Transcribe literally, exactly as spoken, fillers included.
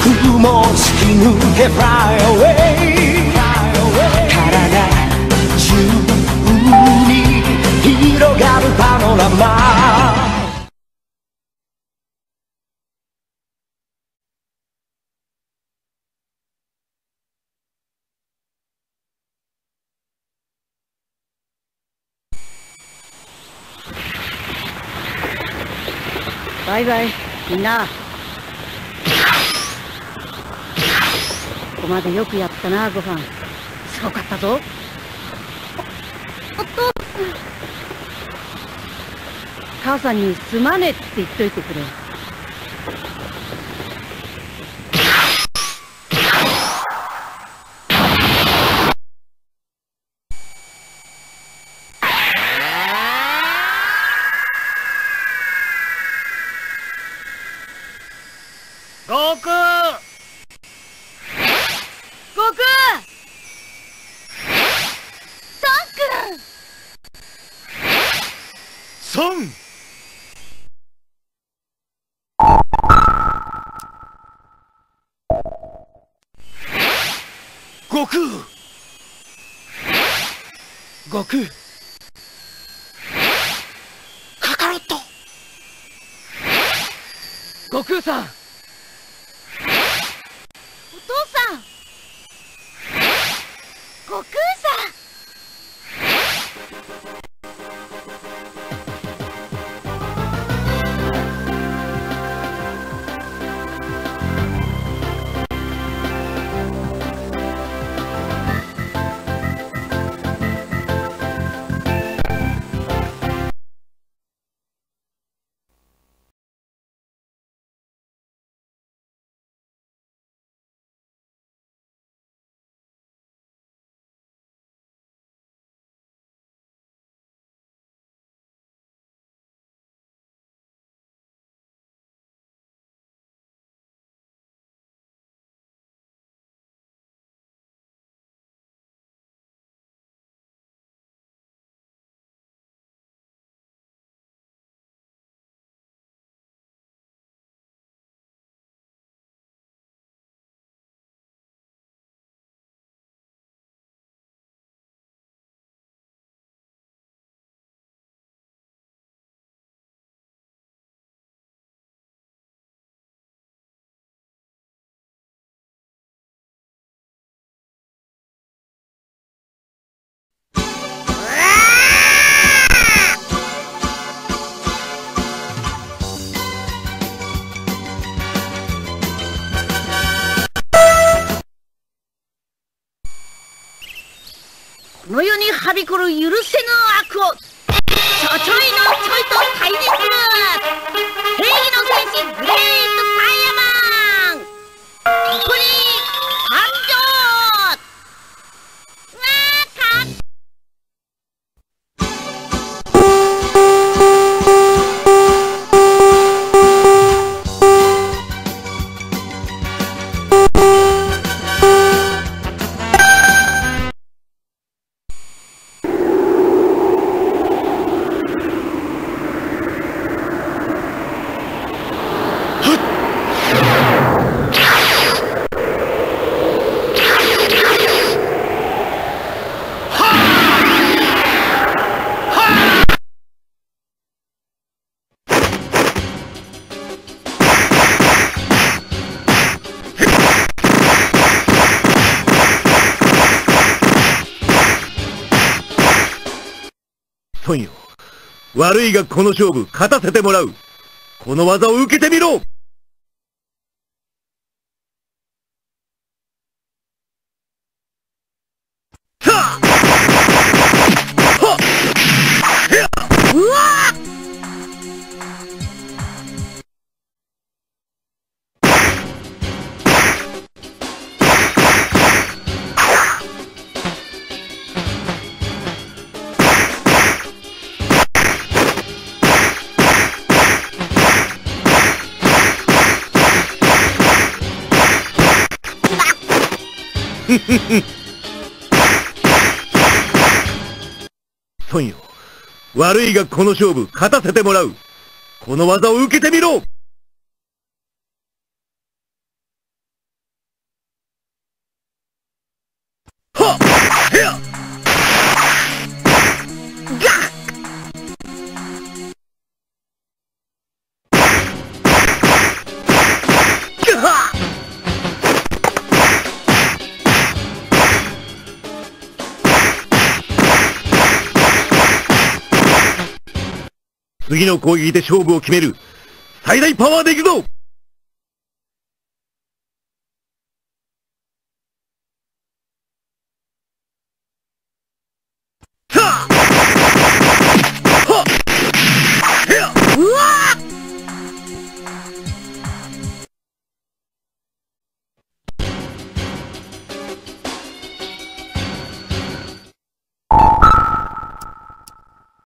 雲を突き抜け Fly away 体中に広がるパノラマ。 バイバイみんな。ここまでよくやったなご飯。すごかったぞ。おっと母さんにすまねえって言っといてくれ。 悟空！ 悟空！ ソン！悟空！悟空！カカロット！悟空さん！ お父さん！悟空さん！この世にはびこる許せぬ悪をちょちょいのちょいと退治する正義の戦士グレートサイヤマン、ここに参上。わーかっソンよ、悪いがこの勝負勝たせてもらう。この技を受けてみろ。さあはっうわっソンよ、悪いがこの勝負勝たせてもらう。この技を受けてみろ。 次の攻撃で勝負を決める最大パワーでいくぞ。さあ